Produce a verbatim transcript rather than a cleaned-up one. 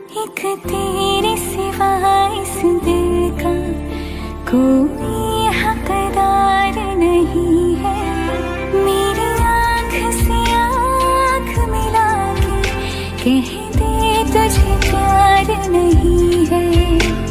एक तेरे सिवा इस दिल का कोई हकदार नहीं है। मेरी आँख से आँख मिला के कह दे तुझे प्यार नहीं है।